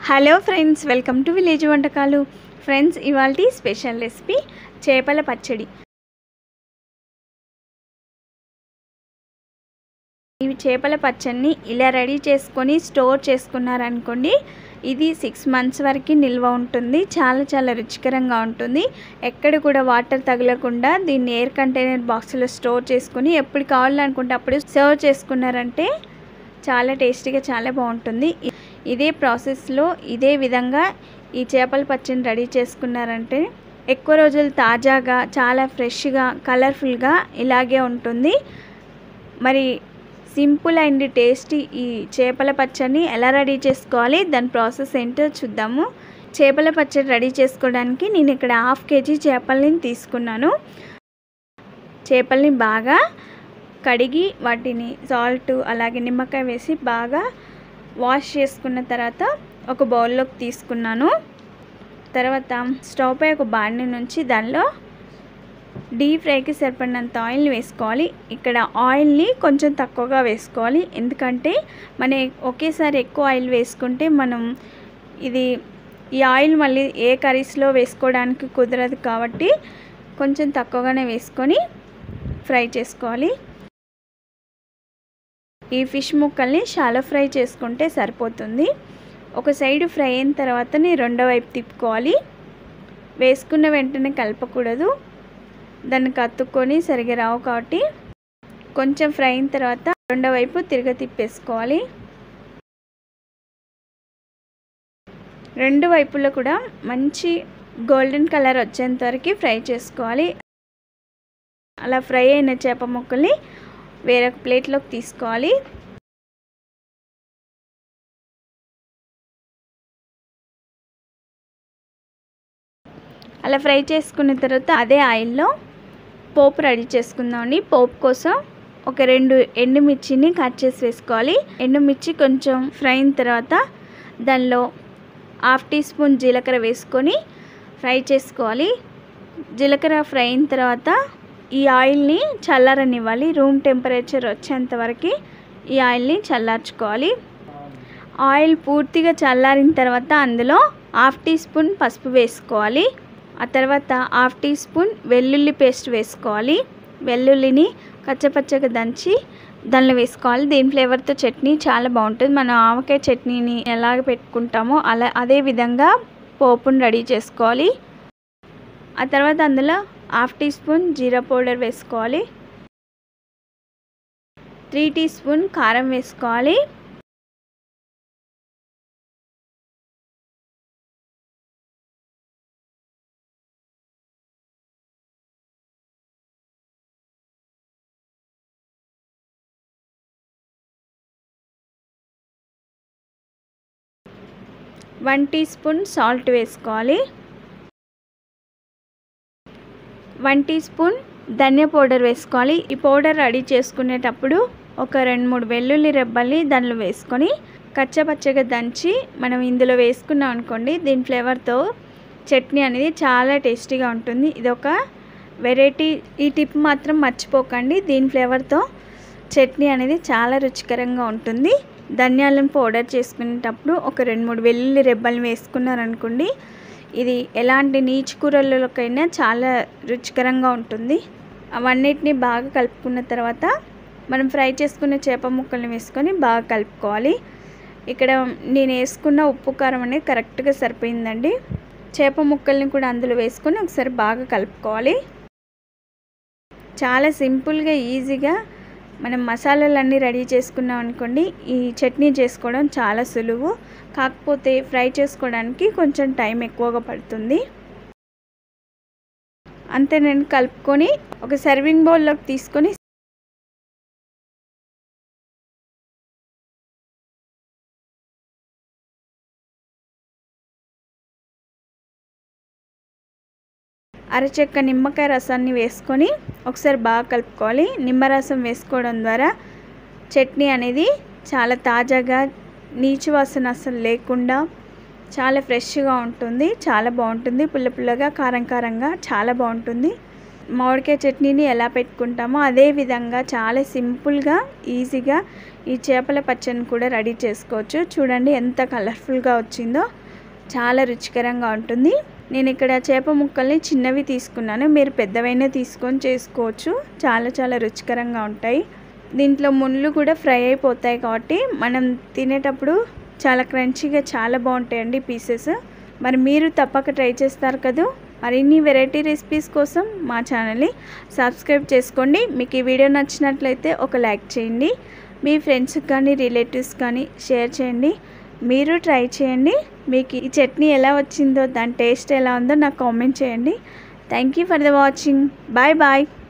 Hello friends, welcome to village వంటకాలు. Friends, ఇవాల్టి special recipe చేపల పచ్చడి. ఈ చేపల పచ్చడిని ఇలా రెడీ చేసుకొని స్టోర్ చేసుకున్నారనుకోండి, ఇది 6 months వరకు నిల్వ ఉంటుంది. చాలా రుచికరంగా ఉంటుంది. ఎక్కడ కూడా వాటర్ తగలకుండా దీన్ని ఎయిర్ కంటైనర్ బాక్స్లో స్టోర్ చేసుకుని ఎప్పుడు కావాలనుకుంటే అప్పుడు సర్వ్ చేసుకున్నారంటే చాలా టేస్టీగా చాలా బాగుంటుంది. ఇదే ప్రాసెస్లో ఇదే విధంగా ఈ చేపల పచ్చడిని రెడీ చేసుకున్నారంటే ఎక్కువ రోజులు తాజాగా చాలా ఫ్రెష్గా కలర్ఫుల్గా ఇలాగే ఉంటుంది. మరి సింపుల్ అండ్ టేస్టీ ఈ చేపల పచ్చడిని ఎలా రెడీ చేసుకోవాలి, దాని ప్రాసెస్ ఏంటో చూద్దాము. చేపల పచ్చడి రెడీ చేసుకోవడానికి నేను ఇక్కడ 1/2 kg చేపలని తీసుకున్నాను. చేపల్ని బాగా కడిగి వాటిని సాల్ట్ అలాగే నిమ్మకాయ వేసి బాగా వాష్ చేసుకున్న తర్వాత ఒక బౌల్లోకి తీసుకున్నాను. తర్వాత స్టవ్ పై ఒక బాండీ నుంచి దానిలో డీప్ ఫ్రైకి సరిపడినంత ఆయిల్ని వేసుకోవాలి. ఇక్కడ ఆయిల్ని కొంచెం తక్కువగా వేసుకోవాలి, ఎందుకంటే మనం ఒకేసారి ఎక్కువ ఆయిల్ వేసుకుంటే మనం ఈ ఆయిల్ మళ్ళీ ఏ కర్రీస్లో వేసుకోవడానికి కుదరదు. కాబట్టి కొంచెం తక్కువగానే వేసుకొని ఫ్రై చేసుకోవాలి. ఈ ఫిష్ ముక్కల్ని షాలో ఫ్రై చేసుకుంటే సరిపోతుంది. ఒక సైడ్ ఫ్రై అయిన తర్వాతనే రెండో వైపు తిప్పుకోవాలి. వేసుకున్న వెంటనే కలపకూడదు, దాన్ని కత్తుక్కొని సరిగా రావు. కాబట్టి కొంచెం ఫ్రై అయిన తర్వాత రెండో వైపు తిప్పేసుకోవాలి. రెండు వైపులో కూడా మంచి గోల్డెన్ కలర్ వచ్చేంత వరకు ఫ్రై చేసుకోవాలి. అలా ఫ్రై అయిన చేప ముక్కల్ని వేరొక ప్లేట్లోకి తీసుకోవాలి. అలా ఫ్రై చేసుకున్న తర్వాత అదే ఆయిల్లో పోపు రెడీ చేసుకుందామండి. పోపు కోసం ఒక 2 ఎండుమిర్చిని కట్ చేసి వేసుకోవాలి. ఎండుమిర్చి కొంచెం ఫ్రై అయిన తర్వాత దానిలో 1/2 teaspoon జీలకర్ర వేసుకొని ఫ్రై చేసుకోవాలి. జీలకర్ర ఫ్రై అయిన తర్వాత ఈ ఆయిల్ని చల్లారనివ్వాలి. రూమ్ టెంపరేచర్ వచ్చేంత వరకు ఈ ఆయిల్ని చల్లార్చుకోవాలి. ఆయిల్ పూర్తిగా చల్లారిన తర్వాత అందులో 1/2 teaspoon పసుపు వేసుకోవాలి. ఆ తర్వాత 1/2 teaspoon వెల్లుల్లి పేస్ట్ వేసుకోవాలి. వెల్లుల్లిని కచ్చపచ్చగా దంచి దానిలో వేసుకోవాలి. దీని ఫ్లేవర్తో చట్నీ చాలా బాగుంటుంది. మనం ఆవకాయ చట్నీని ఎలాగ పెట్టుకుంటామో అదే విధంగా పోపుని రెడీ చేసుకోవాలి. ఆ తర్వాత అందులో 1/2 teaspoon జీరా పౌడర్ వేసుకోవాలి. 3 teaspoon కారం వేసుకోవాలి. వన్ teaspoon సాల్ట్ వేసుకోవాలి. 1 teaspoon ధనియా పౌడర్ వేసుకోవాలి. ఈ పౌడర్ రెడీ చేసుకునేటప్పుడు ఒక 2-3 వెల్లుల్లి రెబ్బల్ని దానిలో వేసుకొని కచ్చపచ్చగా దంచి మనం ఇందులో వేసుకున్నాం అనుకోండి, దీని ఫ్లేవర్తో చట్నీ అనేది చాలా టేస్టీగా ఉంటుంది. ఇది ఒక వెరైటీ. ఈ టిప్ మాత్రం మర్చిపోకండి. దీని ఫ్లేవర్తో చట్నీ అనేది చాలా రుచికరంగా ఉంటుంది. ధనియాలను పౌడర్ చేసుకునేటప్పుడు ఒక 2-3 వెల్లుల్లి రెబ్బల్ని వేసుకున్నారనుకోండి, ఇది ఎలాంటి నీచు కూరలకైనా చాలా రుచికరంగా ఉంటుంది. అవన్నిటిని బాగా కలుపుకున్న తర్వాత మనం ఫ్రై చేసుకున్న చేప ముక్కల్ని వేసుకొని బాగా కలుపుకోవాలి. ఇక్కడ నేను వేసుకున్న ఉప్పు కారం అనేది కరెక్ట్గా సరిపోయిందండి. చేప ముక్కల్ని కూడా అందులో వేసుకొని ఒకసారి బాగా కలుపుకోవాలి. చాలా సింపుల్గా ఈజీగా మనం మసాలాలన్నీ రెడీ చేసుకున్నాం అనుకోండి, ఈ చట్నీ చేసుకోవడం చాలా సులువు. కాకపోతే ఫ్రై చేసుకోవడానికి కొంచెం టైం ఎక్కువగా పడుతుంది. అంతే, నేను కలుపుకొని ఒక సర్వింగ్ బౌల్లోకి తీసుకొని అరచెక్క నిమ్మకాయ రసాన్ని వేసుకొని ఒకసారి బాగా కలుపుకోవాలి. నిమ్మరసం వేసుకోవడం ద్వారా చట్నీ అనేది చాలా తాజాగా నీచు వాసన అసలు లేకుండా చాలా ఫ్రెష్గా ఉంటుంది. చాలా బాగుంటుంది. పుల్లగా కారంగా చాలా బాగుంటుంది. మామిడికాయ చట్నీని ఎలా పెట్టుకుంటామో అదే విధంగా చాలా సింపుల్గా ఈజీగా ఈ చేపల పచ్చడిని కూడా రెడీ చేసుకోవచ్చు. చూడండి ఎంత కలర్ఫుల్గా వచ్చిందో, చాలా రుచికరంగా ఉంటుంది. నేను ఇక్కడ చేప ముక్కల్ని చిన్నవి తీసుకున్నాను, మీరు పెద్దవైనా తీసుకొని చేసుకోవచ్చు. చాలా చాలా రుచికరంగా ఉంటాయి. దీంట్లో ముళ్ళు కూడా ఫ్రై అయిపోతాయి కాబట్టి మనం తినేటప్పుడు చాలా క్రంచీగా చాలా బాగుంటాయండి పీసెస్. మరి మీరు తప్పక ట్రై చేస్తారు కదా. మరిన్ని వెరైటీ రెసిపీస్ కోసం మా ఛానల్ని సబ్స్క్రైబ్ చేసుకోండి. మీకు ఈ వీడియో నచ్చినట్లయితే ఒక లైక్ చేయండి. మీ ఫ్రెండ్స్కి కానీ రిలేటివ్స్ కానీ షేర్ చేయండి. మీరు ట్రై చేయండి. మీకు ఈ చట్నీ ఎలా వచ్చిందో, దాని టేస్ట్ ఎలా ఉందో నాకు కామెంట్ చేయండి. Thank you for the watching. Bye bye.